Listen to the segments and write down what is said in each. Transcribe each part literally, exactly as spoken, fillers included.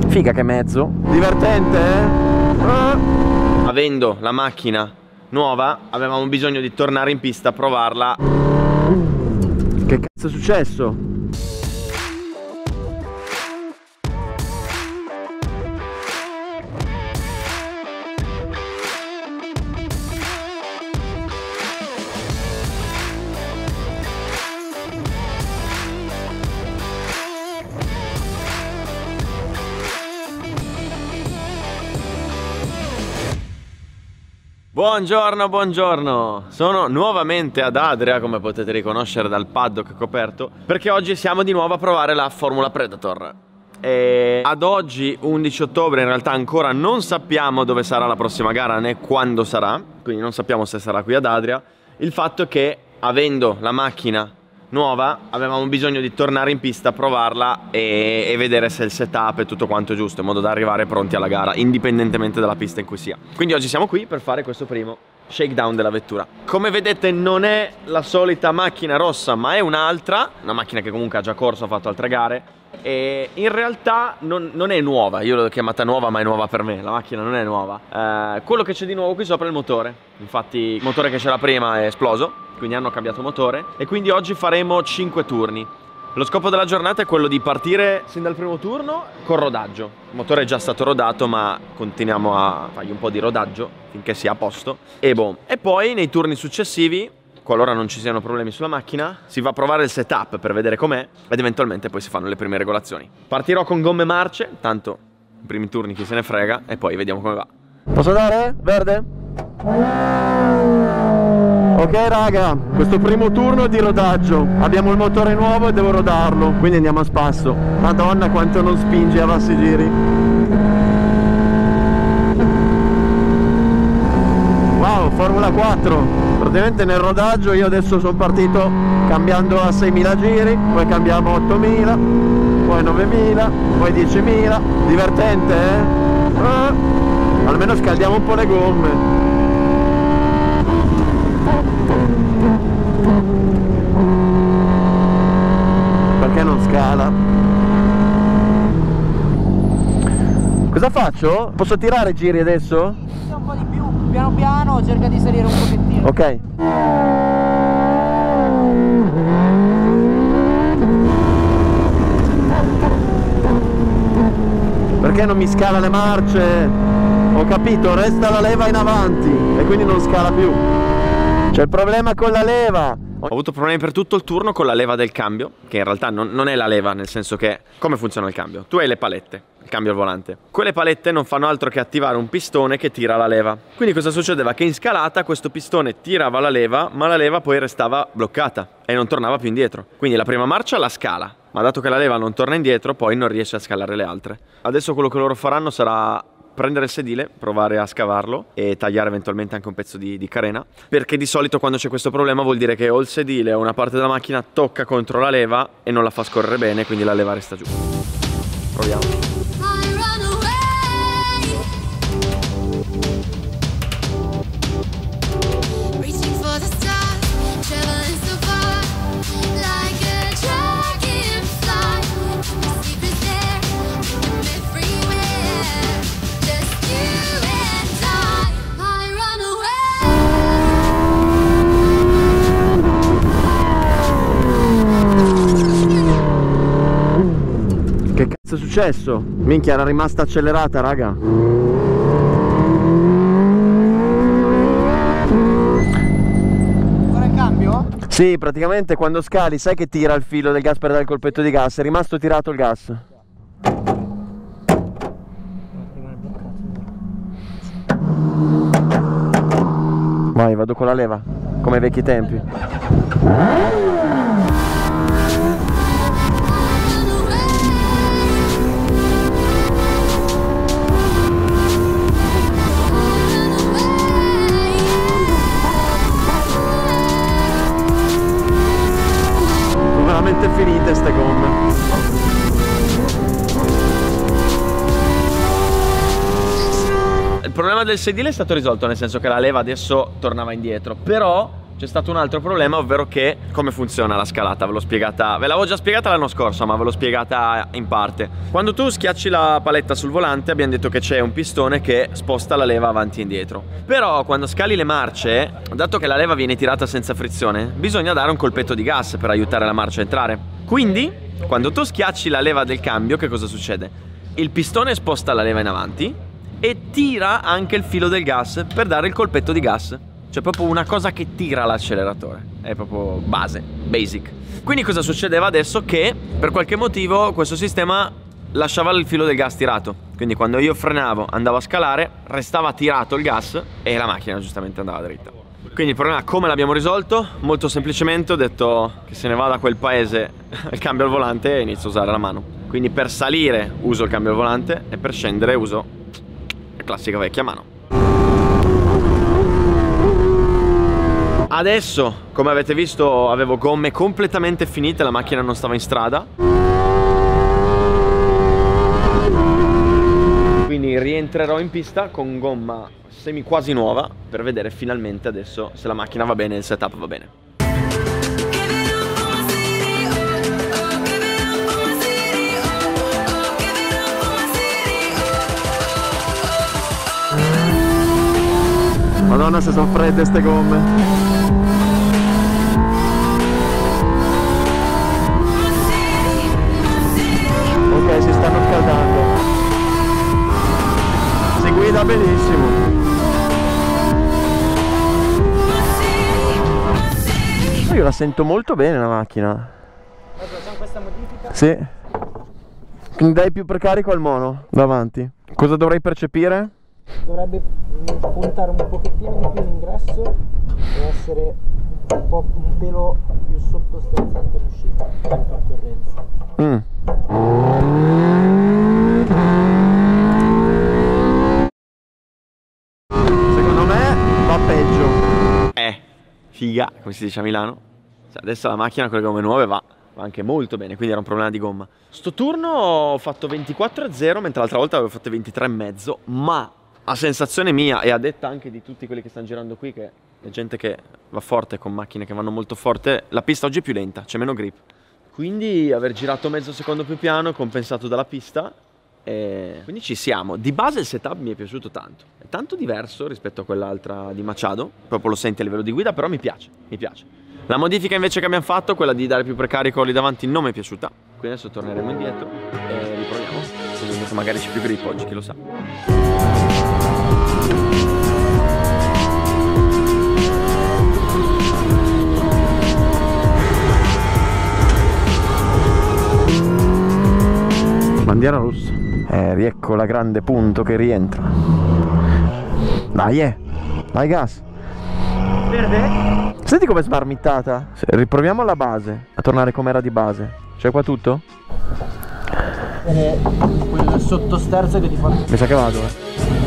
Figa che mezzo. Divertente, eh? Ah. Avendo la macchina nuova, avevamo bisogno di tornare in pista a provarla. Che cazzo è successo? Buongiorno, buongiorno! Sono nuovamente ad Adria, come potete riconoscere dal paddock coperto, perché oggi siamo di nuovo a provare la Formula Predator. E ad oggi, undici ottobre, in realtà ancora non sappiamo dove sarà la prossima gara né quando sarà, quindi non sappiamo se sarà qui ad Adria. Il fatto è che, avendo la macchina nuova, avevamo bisogno di tornare in pista a provarla e, e vedere se il setup è tutto quanto giusto, in modo da arrivare pronti alla gara, indipendentemente dalla pista in cui sia. Quindi oggi siamo qui per fare questo primo shakedown della vettura. Come vedete non è la solita macchina rossa, ma è un'altra, una macchina che comunque ha già corso, ha fatto altre gare, e in realtà non, non è nuova. Io l'ho chiamata nuova, ma è nuova per me, la macchina non è nuova. Eh, quello che c'è di nuovo qui sopra è il motore. Infatti il motore che c'era prima è esploso, quindi hanno cambiato motore, e quindi oggi faremo cinque turni. Lo scopo della giornata è quello di partire sin dal primo turno con rodaggio. Il motore è già stato rodato, ma continuiamo a fargli un po' di rodaggio finché sia a posto. E boh. E poi nei turni successivi, qualora non ci siano problemi sulla macchina, si va a provare il setup per vedere com'è ed eventualmente poi si fanno le prime regolazioni. Partirò con gomme marce, tanto i primi turni chi se ne frega, e poi vediamo come va. Posso dare? Verde? Ok raga, questo primo turno è di rodaggio. Abbiamo il motore nuovo e devo rodarlo, quindi andiamo a spasso. Madonna quanto non spinge a bassi giri. Wow, Formula quattro. Praticamente nel rodaggio io adesso sono partito cambiando a seimila giri, poi cambiamo a ottomila, poi novemila, poi diecimila. Divertente, eh? eh? Almeno scaldiamo un po' le gomme. Perché non scala? Cosa faccio? Posso tirare giri adesso? Un po' di più, piano piano, cerca di salire un pochettino. Ok. Perché non mi scala le marce? Ho capito, resta la leva in avanti e quindi non scala più. C'è il problema con la leva. Ho avuto problemi per tutto il turno con la leva del cambio, che in realtà non, non è la leva, nel senso che come funziona il cambio? Tu hai le palette, il cambio al volante. Quelle palette non fanno altro che attivare un pistone che tira la leva. Quindi cosa succedeva? Che in scalata questo pistone tirava la leva, ma la leva poi restava bloccata e non tornava più indietro. Quindi la prima marcia la scala, ma dato che la leva non torna indietro, poi non riesce a scalare le altre. Adesso quello che loro faranno sarà prendere il sedile, provare a scavarlo e tagliare eventualmente anche un pezzo di, di carena, perché di solito quando c'è questo problema vuol dire che o il sedile o una parte della macchina tocca contro la leva e non la fa scorrere bene, quindi la leva resta giù. Proviamo. Che cazzo è successo? Minchia, era rimasta accelerata, raga. Ora in cambio? Sì, praticamente quando scali sai che tira il filo del gas per dare il colpetto di gas. È rimasto tirato il gas. Vai, vado con la leva, come ai vecchi tempi. Veramente finite ste gomme. Il problema del sedile è stato risolto, nel senso che la leva adesso tornava indietro, però c'è stato un altro problema, ovvero che come funziona la scalata. Ve l'ho spiegata, ve l'avevo già spiegata l'anno scorso, ma ve l'ho spiegata in parte. Quando tu schiacci la paletta sul volante abbiamo detto che c'è un pistone che sposta la leva avanti e indietro. Però quando scali le marce, dato che la leva viene tirata senza frizione, bisogna dare un colpetto di gas per aiutare la marcia a entrare. Quindi quando tu schiacci la leva del cambio, che cosa succede? Il pistone sposta la leva in avanti e tira anche il filo del gas per dare il colpetto di gas. Cioè proprio una cosa che tira l'acceleratore. È proprio base, basic. Quindi cosa succedeva adesso? Che per qualche motivo questo sistema lasciava il filo del gas tirato. Quindi quando io frenavo, andavo a scalare, restava tirato il gas e la macchina giustamente andava dritta. Quindi il problema come l'abbiamo risolto? Molto semplicemente ho detto che se ne va da quel paese il cambio al volante e inizio a usare la mano. Quindi per salire uso il cambio al volante e per scendere uso la classica vecchia mano. Adesso, come avete visto, avevo gomme completamente finite, la macchina non stava in strada. Quindi rientrerò in pista con gomma semi quasi nuova per vedere finalmente adesso se la macchina va bene e il setup va bene. Madonna se sono fredde ste gomme. Ok, si stanno scaldando. Si guida benissimo. Io la sento molto bene la macchina. Facciamo questa modifica? Sì. Quindi dai più precarico al mono davanti. Cosa dovrei percepire? Dovrebbe puntare un pochettino di più l'ingresso e essere un po' un pelo più sottosterzante l'uscita in percorrenza. Mm. Secondo me va peggio. Eh, figa, come si dice a Milano. Cioè, adesso la macchina con le gomme nuove va, va anche molto bene, quindi era un problema di gomma. Sto turno ho fatto ventiquattro e zero, mentre l'altra volta avevo fatto ventitré e mezzo, ma a sensazione mia e a detta anche di tutti quelli che stanno girando qui, che è gente che va forte con macchine che vanno molto forte, la pista oggi è più lenta, c'è meno grip. Quindi aver girato mezzo secondo più piano, compensato dalla pista, e quindi ci siamo. Di base il setup mi è piaciuto tanto, è tanto diverso rispetto a quell'altra di Machado, proprio lo senti a livello di guida, però mi piace, mi piace. La modifica invece che abbiamo fatto, quella di dare più precarico lì davanti, non mi è piaciuta, quindi adesso torneremo indietro e riproviamo, quindi magari c'è più grip oggi, chi lo sa. Bandiera rossa. Eh, riecco la grande punto che rientra. Dai, eh. Dai gas. Verde? Senti com'è smarmittata. Riproviamo alla base, a tornare com'era di base. C'è qua tutto? È quel sottosterzo che ti fa... Mi sa che vado, eh.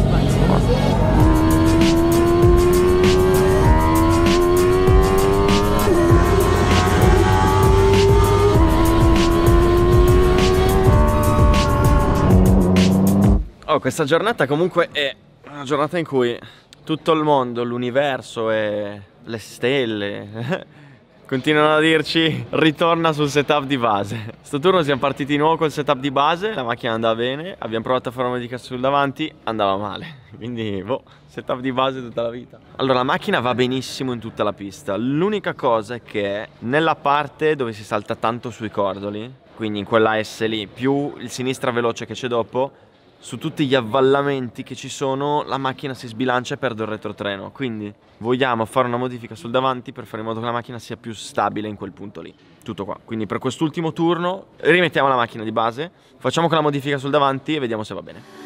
Oh, questa giornata comunque è una giornata in cui tutto il mondo, l'universo e le stelle continuano a dirci ritorna sul setup di base. Sto turno siamo partiti di nuovo col setup di base, la macchina andava bene, abbiamo provato a fare una modifica sul davanti, andava male. Quindi, boh, setup di base tutta la vita. Allora, la macchina va benissimo in tutta la pista. L'unica cosa è che nella parte dove si salta tanto sui cordoli, quindi in quella S lì, più il sinistra veloce che c'è dopo, su tutti gli avvallamenti che ci sono la macchina si sbilancia e perde il retrotreno. Quindi vogliamo fare una modifica sul davanti per fare in modo che la macchina sia più stabile in quel punto lì. Tutto qua. Quindi per quest'ultimo turno rimettiamo la macchina di base, facciamo quella modifica sul davanti e vediamo se va bene.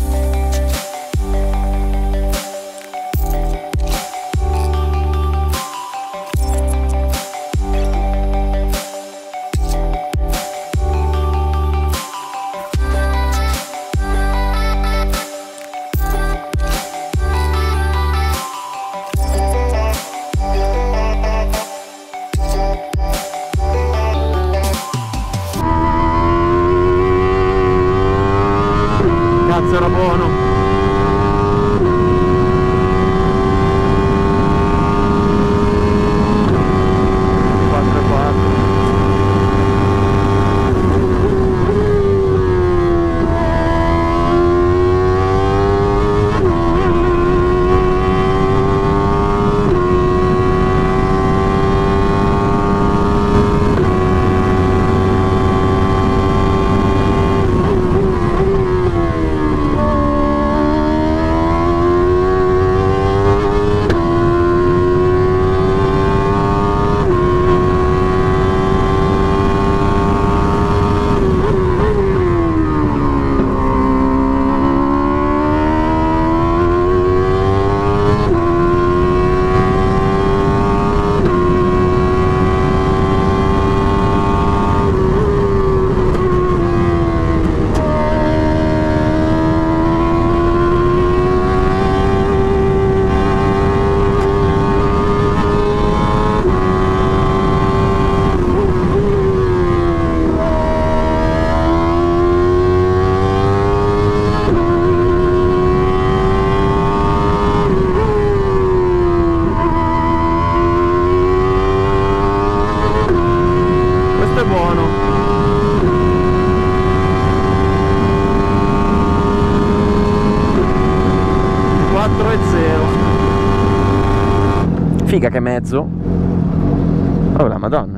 Cazzo, era buono. Figa che mezzo. Oh la madonna.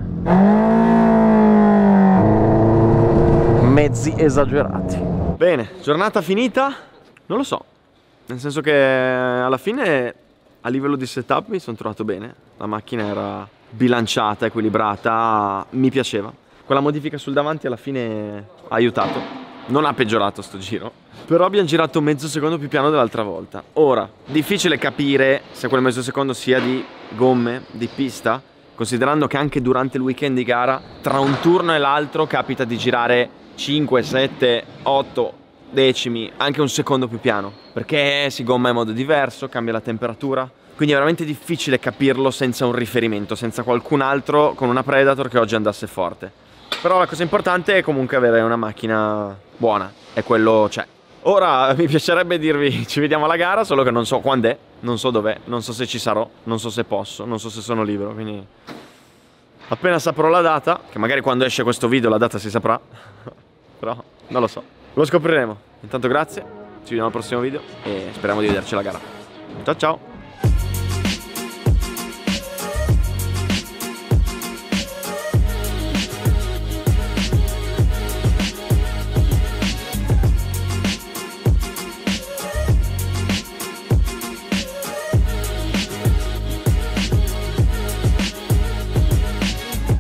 Mezzi esagerati. Bene, giornata finita? Non lo so. Nel senso che alla fine a livello di setup mi sono trovato bene. La macchina era bilanciata, equilibrata, mi piaceva. Quella modifica sul davanti alla fine ha aiutato. Non ha peggiorato sto giro. Però abbiamo girato mezzo secondo più piano dell'altra volta. Ora, difficile capire se quel mezzo secondo sia di gomme, di pista, considerando che anche durante il weekend di gara, tra un turno e l'altro, capita di girare cinque, sette, otto decimi, anche un secondo più piano, perché si gomma in modo diverso, cambia la temperatura. Quindi è veramente difficile capirlo senza un riferimento, senza qualcun altro con una Predator che oggi andasse forte. Però la cosa importante è comunque avere una macchina buona, e quello c'è. Ora mi piacerebbe dirvi ci vediamo alla gara, solo che non so quando è, non so dov'è, non so se ci sarò, non so se posso, non so se sono libero, quindi appena saprò la data, che magari quando esce questo video la data si saprà, però non lo so, lo scopriremo. Intanto grazie, ci vediamo al prossimo video e speriamo di vederci alla gara. Ciao ciao!